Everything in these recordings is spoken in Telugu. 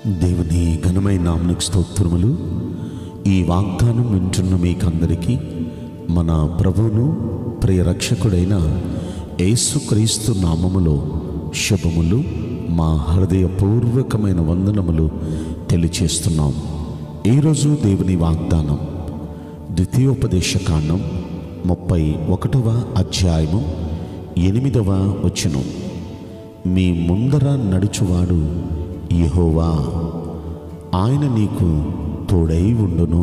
దేవుని ఘనమైన నామమునకు స్తోత్రములు. ఈ వాగ్దానం వింటున్న మీకందరికీ మన ప్రభువును ప్రియ రక్షకుడైన యేసుక్రీస్తు నామములో శుభములు, మా హృదయపూర్వకమైన వందనములు తెలియచేస్తున్నాం. ఈరోజు దేవుని వాగ్దానం ద్వితీయోపదేశకాండం 31వ అధ్యాయము 8వ వచనం. మీ ముందర నడుచువాడు యెహోవా, ఆయన నీకు తోడై ఉండును.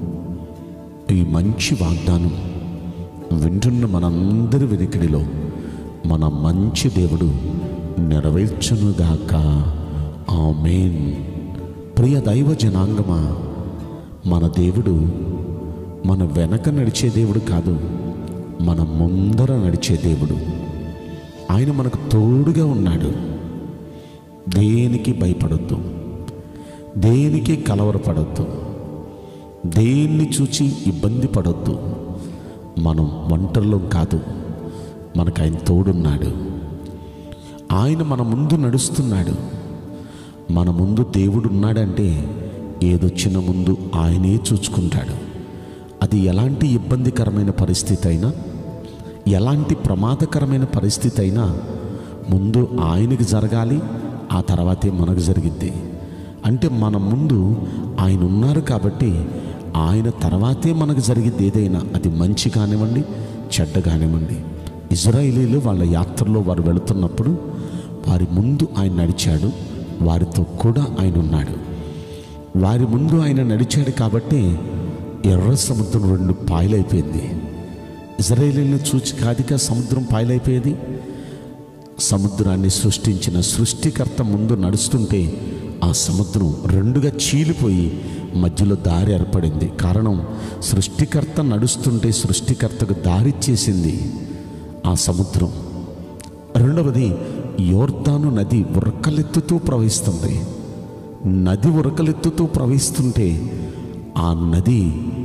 ఈ మంచి వాగ్దానం వింటున్న మనందరి వెనుకడిలో మన మంచి దేవుడు నెరవేర్చునుగాక. ఆమేన్. ప్రియ దైవ జనాంగమా, మన దేవుడు మన వెనక నడిచే దేవుడు కాదు, మన ముందర నడిచే దేవుడు. ఆయన మనకు తోడుగా ఉన్నాడు. దేనికి భయపడొద్దు, దేనికి కలవరపడొద్దు, దేన్ని చూచి ఇబ్బంది పడొద్దు. మనం ఒంటరిలో కాదు, మనకు ఆయన తోడున్నాడు. ఆయన మన ముందు నడుస్తున్నాడు. మన ముందు దేవుడు ఉన్నాడంటే ఏదొచ్చిన ముందు ఆయనే చూసుకుంటాడు. అది ఎలాంటి ఇబ్బందికరమైన పరిస్థితి అయినా, ఎలాంటి ప్రమాదకరమైన పరిస్థితి అయినా ముందు ఆయనకి జరగాలి, ఆ తర్వాతే మనకు జరిగిద్ది. అంటే మన ముందు ఆయన ఉన్నారు కాబట్టి ఆయన తర్వాతే మనకు జరిగిద్ది. ఏదైనా అది మంచి కానివ్వండి, చెడ్డ కానివ్వండి. ఇజ్రాయేలీలు వాళ్ళ యాత్రలో వారు వెళుతున్నప్పుడు వారి ముందు ఆయన నడిచాడు, వారితో కూడా ఆయన ఉన్నాడు. వారి ముందు ఆయన నడిచాడు కాబట్టి ఎర్ర సముద్రం 2 పాయలైపోయింది. ఇజ్రాయేలీలను చూచి కాదిగా సముద్రం పాయలైపోయేది. సముద్రాన్ని సృష్టించిన సృష్టికర్త ముందు నడుస్తుంటే ఆ సముద్రం 2గా చీలిపోయి మధ్యలో దారి ఏర్పడింది. కారణం, సృష్టికర్త నడుస్తుంటే సృష్టికర్తకు దారి చేసింది ఆ సముద్రం. రెండవది, యోర్దాను నది ఉరకలెత్తుతూ ప్రవహిస్తుంది. నది ఉరకలెత్తుతూ ప్రవహిస్తుంటే ఆ నది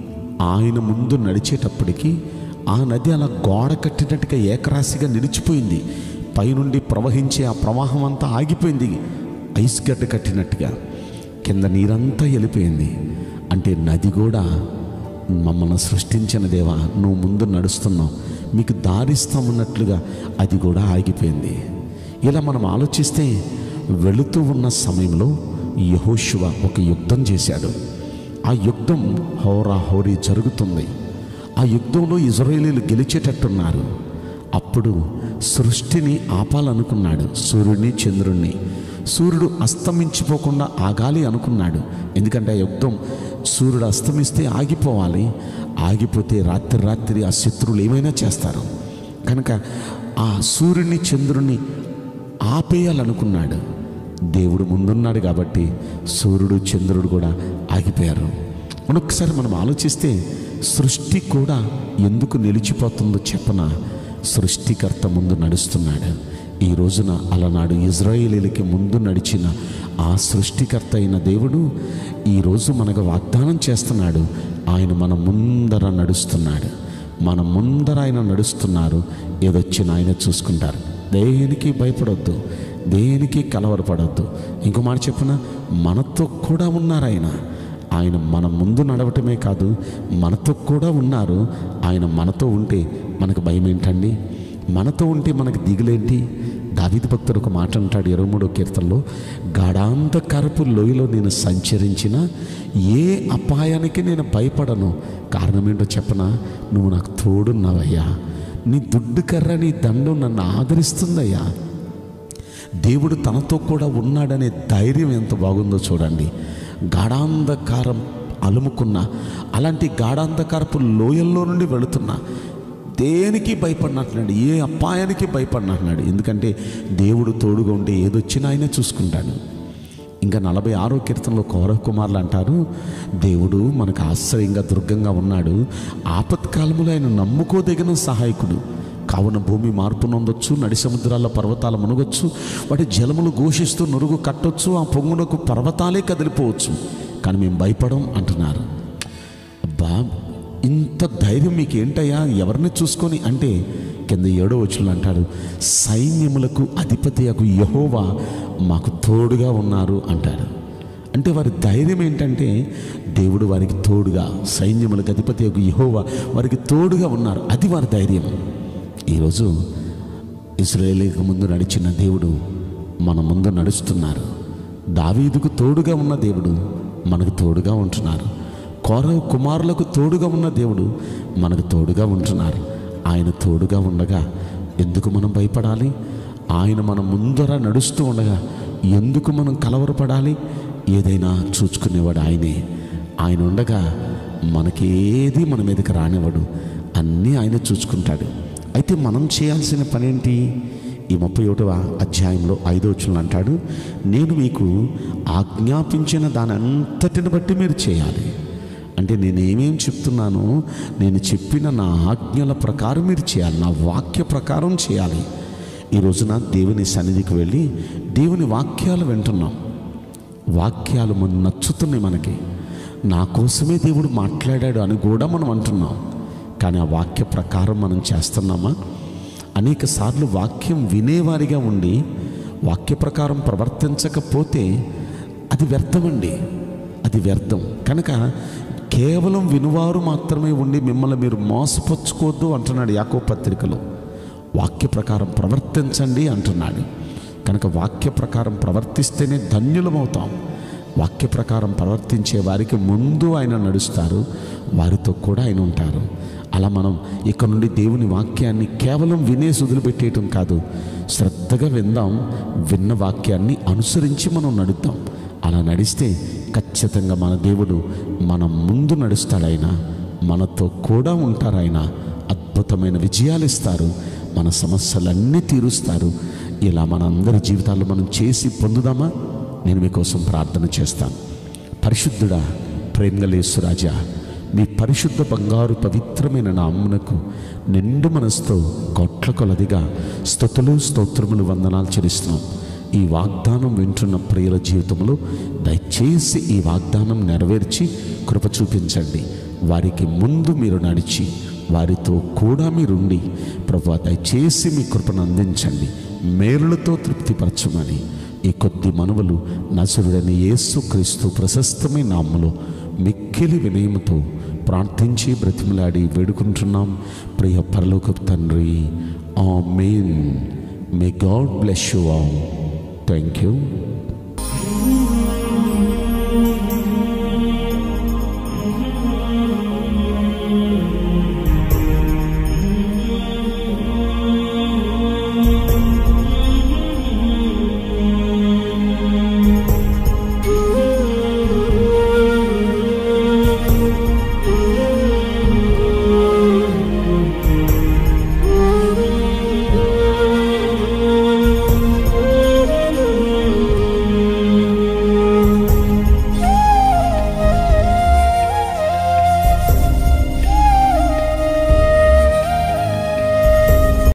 ఆయన ముందు నడిచేటప్పటికీ ఆ నది అలా గోడ కట్టినట్టుగా ఏకరాశిగా నిలిచిపోయింది. పైనుండి ప్రవహించే ఆ ప్రవాహం అంతా ఆగిపోయింది. ఐస్ గడ్డ కట్టినట్టుగా కింద నీరంతా వెళ్ళిపోయింది. అంటే నది కూడా మమ్మల్ని సృష్టించిన దేవా, నువ్వు ముందు నడుస్తున్నావు, మీకు దారిస్తామన్నట్లుగా అది కూడా ఆగిపోయింది. ఇలా మనం ఆలోచిస్తే వెళుతూ ఉన్న సమయంలో యెహోషువ ఒక యుద్ధం చేశాడు. ఆ యుద్ధం హోరాహోరీ జరుగుతుంది. ఆ యుద్ధంలో ఇజ్రాయేలీలు గెలిచేటట్టున్నారు. అప్పుడు సృష్టిని ఆపాలనుకున్నాడు, సూర్యుడిని చంద్రుణ్ణి. సూర్యుడు అస్తమించిపోకుండా ఆగాలి అనుకున్నాడు. ఎందుకంటే ఆ యుద్ధం సూర్యుడు అస్తమిస్తే ఆగిపోవాలి. ఆగిపోతే రాత్రి ఆ శత్రువులు ఏమైనా చేస్తారు. కనుక ఆ సూర్యుడిని చంద్రుణ్ణి ఆపేయాలనుకున్నాడు. దేవుడు ముందున్నాడు కాబట్టి సూర్యుడు చంద్రుడు కూడా ఆగిపోయారు. మనొకసారి మనం ఆలోచిస్తే సృష్టి కూడా ఎందుకు నిలిచిపోతుందో చెప్పన, సృష్టికర్త ముందు నడుస్తున్నాడు. ఈ రోజున అలనాడు ఇజ్రాయేలీలకి ముందు నడిచిన ఆ సృష్టికర్త అయిన దేవుడు ఈరోజు మనకు వాగ్దానం చేస్తున్నాడు. ఆయన మన ముందర నడుస్తున్నాడు. మన ముందర ఆయన నడుస్తున్నారు. ఏదొచ్చినా ఆయన చూసుకుంటారు. దేనికి భయపడొద్దు, దేనికి కలవరపడొద్దు. ఇంకో మాట చెప్పిన, మనతో కూడా ఉన్నారు ఆయన. ఆయన మన ముందు నడవటమే కాదు, మనతో కూడా ఉన్నారు. ఆయన మనతో ఉంటే మనకు భయం ఏంటండి? మనతో ఉంటే మనకు దిగులేంటి? దావీదు భక్తుడు ఒక మాట అంటాడు 23వ కీర్తనలో, గాఢాంధకారపు లోయలో నేను సంచరించిన ఏ అపాయానికి నేను భయపడను. కారణం ఏంటో చెప్పనా? నువ్వు నాకు తోడున్నావయ్యా. నీ దుడ్డు కర్ర, నీ దండం నన్ను ఆదరిస్తుందయ్యా. దేవుడు తనతో కూడా ఉన్నాడనే ధైర్యం ఎంత బాగుందో చూడండి. గాఢాంధకారం అలుముకున్న అలాంటి గాఢాంధకారపు లోయల్లో నుండి వెళుతున్నా దేనికి భయపడినట్లున్నాడు, ఏ అపాయానికి భయపడినట్లున్నాడు. ఎందుకంటే దేవుడు తోడుగా ఉంటే ఏదొచ్చినా ఆయన చూసుకుంటాడు. ఇంకా 46వ కీర్తనలో కౌరవ కుమారులు అంటారు, దేవుడు మనకు ఆశ్రయంగా దుర్గంగా ఉన్నాడు, ఆపత్కాలంలో ఆయన నమ్ముకోదగిన సహాయకుడు. కావున భూమి మార్పు నొందొచ్చు, నడి సముద్రాల పర్వతాలు మునగొచ్చు, వాటి జలములు ఘోషిస్తూ నురుగు కట్టొచ్చు, ఆ పొంగునకు పర్వతాలే కదిలిపోవచ్చు, కానీ మేము భయపడం అంటున్నారు. అబ్బా, ఇంత ధైర్యం మీకు ఏంటయ్యా? ఎవరిని చూసుకొని అంటే కింద 7వ వచనంలో అంటాడు, సైన్యములకు అధిపతియగు యెహోవా మాకు తోడుగా ఉన్నారు అంటాడు. అంటే వారి ధైర్యం ఏంటంటే దేవుడు వారికి తోడుగా, సైన్యములకు అధిపతి యెహోవా వారికి తోడుగా ఉన్నారు. అది వారి ధైర్యం. ఈరోజు ఇశ్రాయేలుకు ముందు నడిచిన దేవుడు మన ముందు నడుస్తున్నారు. దావీదుకు తోడుగా ఉన్న దేవుడు మనకు తోడుగా ఉంటున్నారు. కోరహు కుమారులకు తోడుగా ఉన్న దేవుడు మనకు తోడుగా ఉంటున్నారు. ఆయన తోడుగా ఉండగా ఎందుకు మనం భయపడాలి? ఆయన మన ముందర నడుస్తూ ఉండగా ఎందుకు మనం కలవరపడాలి? ఏదైనా చూసుకునేవాడు ఆయనే. ఆయన ఉండగా మనకేది మన మీదకి రానివ్వడు, అన్నీ ఆయన చూసుకుంటాడు. అయితే మనం చేయాల్సిన పని ఏంటి? ఈ 31వ అధ్యాయంలో 5వ వచనంలో అంటాడు, నేను మీకు ఆజ్ఞాపించిన దాని అంతటిని బట్టి మీరు చేయాలి. అంటే నేనేమేం చెప్తున్నానో నేను చెప్పిన నా ఆజ్ఞల ప్రకారం మీరు చేయాలి, నా వాక్య ప్రకారం చేయాలి. ఈ రోజున దేవుని సన్నిధికి వెళ్ళి దేవుని వాక్యాలు వింటున్నాం. వాక్యాలు మనం నచ్చుతున్నాయి, మనకి నా కోసమే దేవుడు మాట్లాడాడు అని కూడా మనం అంటున్నాం. కానీ ఆ వాక్య ప్రకారం మనం చేస్తున్నామా? అనేక సార్లు వాక్యం వినేవారిగా ఉండి వాక్య ప్రకారం ప్రవర్తించకపోతే అది వ్యర్థమండి, అది వ్యర్థం. కనుక కేవలం వినువారు మాత్రమే ఉండి మిమ్మల్ని మీరు మోసపుచ్చుకోవద్దు అంటున్నాడు యాకోబు పత్రికలో. వాక్య ప్రకారం ప్రవర్తించండి అంటున్నాడు. కనుక వాక్య ప్రకారం ప్రవర్తిస్తేనే ధన్యులమవుతాం. వాక్య ప్రకారం ప్రవర్తించే వారికి ముందు ఆయన నడుస్తారు, వారితో కూడా ఆయన ఉంటారు. అలా మనం ఇక్కడ నుండి దేవుని వాక్యాన్ని కేవలం వినేసి వదిలిపెట్టేయటం కాదు, శ్రద్ధగా విందాం. విన్న వాక్యాన్ని అనుసరించి మనం నడుద్దాం. అలా నడిస్తే ఖచ్చితంగా మన దేవుడు మన ముందు నడుస్తాడు. మనతో కూడా ఉంటారు. అద్భుతమైన విజయాలు ఇస్తారు, మన సమస్యలన్నీ తీరుస్తారు. ఇలా మన అందరి జీవితాల్లో మనం చేసి పొందుదామా? నేను మీకోసం ప్రార్థన చేస్తాను. పరిశుద్ధుడా, ప్రేమగల యేసు రాజా, మీ పరిశుద్ధ బంగారు పవిత్రమైన నామమునకు నిండు మనసుతో కోట్ల కొలదిగా స్తుతులు స్తోత్రములు వందనాలు చెల్లిస్తున్నాం. ఈ వాగ్దానం వింటున్న ప్రియుల జీవితంలో దయచేసి ఈ వాగ్దానం నెరవేర్చి కృప చూపించండి. వారికి ముందు మీరు నడిచి వారితో కూడా మీరుండి ప్రభువా దయచేసి మీ కృపను అందించండి. మేలులతో తృప్తిపరచమని ఈ కొద్ది మనవులు నజరుడైన యేసుక్రీస్తు ప్రశస్తమైన నామములో మిక్కిలి వినయముతో ప్రార్థించి బ్రతిమలాడి వేడుకుంటున్నాం ప్రియ పరలోకపు తండ్రి. Amen. May God bless you all. Thank you.